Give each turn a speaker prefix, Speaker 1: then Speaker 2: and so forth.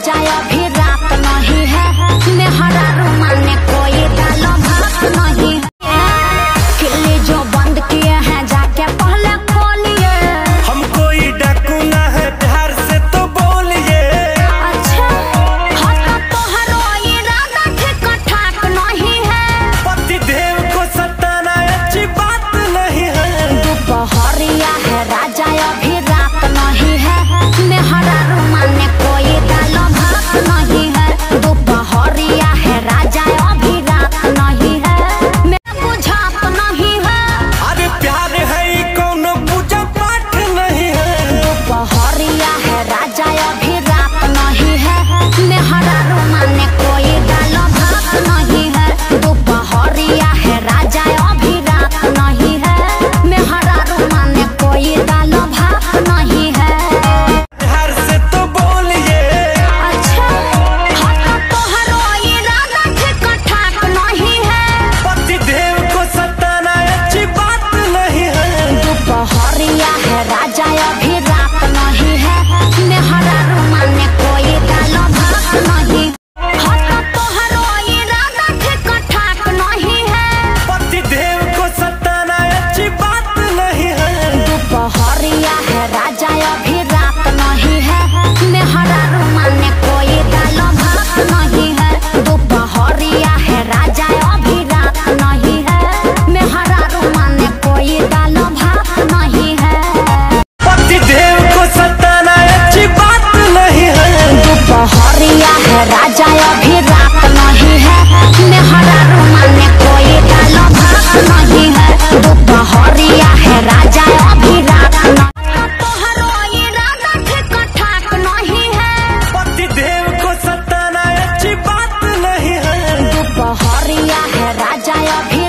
Speaker 1: राजा अभी रात नहीं है, मेहरा रुमाने कोई दाल भात नहीं है। किल्ली जो बंद किए हैं जाके पहले खोलिए।
Speaker 2: हम कोई डाकू ना है, प्यार से तो बोलिए।
Speaker 1: अच्छा हद तोहरो इरादा ठीक ठाक नहीं है।
Speaker 2: पति देव को सताना अच्छी बात नहीं है।
Speaker 1: दोपहरिया है राजा अभी रात नहीं है, मेहरा रुमाने कोई दाल भात नहीं है। दोपहरिया है राजा अभी रात नहीं है, मैं बुझात नहीं है।
Speaker 2: अरे प्यार है कोनो पूजा पाठ नहीं है।
Speaker 1: दोपहरिया है राजा अभी रात नहीं है, मेहरा रुमाने कोई दाल भात नहीं है। दोपहरिया है राजा अभी रात नहीं है, मेहरा रुमाने कोई दाल भात नहीं है।
Speaker 2: प्यार से तो बोलिए।
Speaker 1: अच्छा हद तोहरो इरादा ठीक ठाक नहीं है।
Speaker 2: पति देव को सताना अच्छी बात नहीं है।
Speaker 1: दोपहरिया है राजा अभी रात नहीं है, मेहरा रुमाने कोई दाल भात नहीं। हद तोहरो इरादा ठीक ठाक नहीं है।
Speaker 2: पति देव को सताना अच्छी बात नहीं है।
Speaker 1: दोपहरिया है राजा अभी रात नहीं है, मेहरा रुमाने कोई दाल भात नहीं है। दोपहरिया है राजा अभी रात नहीं है, मेहरा रुमाने कोई दाल भात नहीं है।
Speaker 2: पति देव को सताना अच्छी बात नहीं है।
Speaker 1: दोपहरिया है राजा अभी रात नहीं है, मेहरा रुमाने कोई दाल भात नहीं है। दोपहरिया है राजा अभी रात नहीं। तोहरो इरादा ठीक ठाक नहीं है।
Speaker 2: पति देव को सताना अच्छी बात नहीं है।
Speaker 1: दोपहरिया है राजा अभी